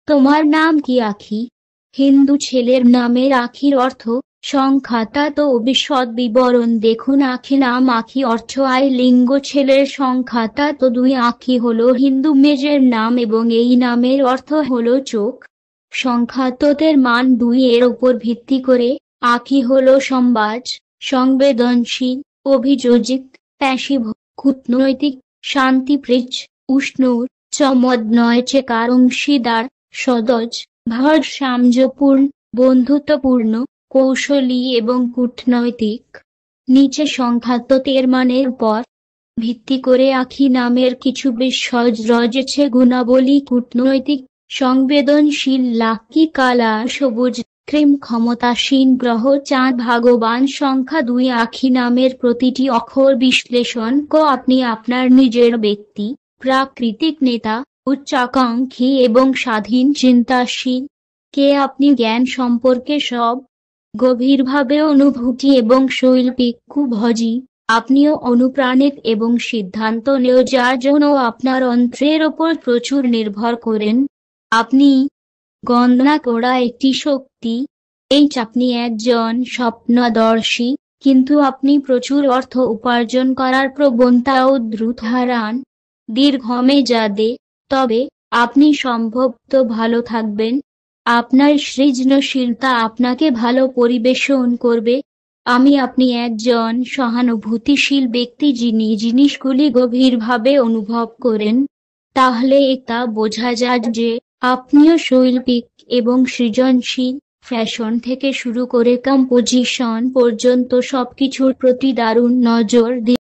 তোমার নাম কি আখি? হিন্দু ছেলের নামের আখির অর্থ সংখ্যাতাত ও বিশদ বিবরণ দেখুন। আখি নাম আখি অর্থ আই লিঙ্গ, ছেলের সংখ্যাতাত 2। আখি হলো হিন্দু মেয়ের নাম এবং এই নামের অর্থ হলো চোখ। সংখ্যাততের মান 2 এর উপর ভিত্তি করে আখি হলো সম্বাজ, সংবেদনশীল, অভিযোজিত, প্যাসিভ, কূটনৈতিক, শান্তিপ্রিয়, উষ্ণুর, চমদনয়চেকার, অংশীদার, সদজ, ভারসাম্যপূর্ণ, বন্ধুত্বপূর্ণ, কৌশলী এবং কূটনৈতিক। নিচে সংখ্যাততের মানের উপর ভিত্তি করে আখি নামের কিছু বিশেষ রয়েছে গুণাবলী। কূটনৈতিক, সংবেদনশীল, লাকি কালা সবুজ, ক্রিম, ক্ষমতাসীন গ্রহ, চাঁদ, ভাগ্যবান। সংখ্যা 2 আখি নামের প্রতিটি অক্ষর বিশ্লেষণ আপনি আপনার নিজের ব্যক্তি, প্রাকৃতিক নেতা, উচ্চাকাঙ্ক্ষী এবং স্বাধীন চিন্তাশীল কে আপনি জ্ঞান সম্পর্কে সব গভীরভাবে অনুভূতি এবং শৈল্পিক ভজি। আপনিও অনুপ্রাণিত এবং সিদ্ধান্ত নেওয়ার জন্য আপনার অন্ত্রের ওপর প্রচুর নির্ভর করেন। আপনি গণনা করা একটি শক্তি। আপনি একজন স্বপ্নদর্শী, কিন্তু আপনি প্রচুর অর্থ উপার্জন করার প্রবণতাও দ্রুত হারান দীর্ঘমেয়াদে। তবে আপনি সম্ভবত ভালো থাকবেন। আপনার সৃজনশীলতা আপনাকে ভালো পরিবেশন করবে। আপনি একজন সহানুভূতিশীল ব্যক্তি যিনি জিনিসগুলি গভীরভাবে অনুভব করেন। তাহলে এটা বোঝা যায় যে আপনিও শৈল্পিক এবং সৃজনশীল। ফ্যাশন থেকে শুরু করে কম্পোজিশন পর্যন্ত সবকিছুর প্রতি দারুণ নজর দিন।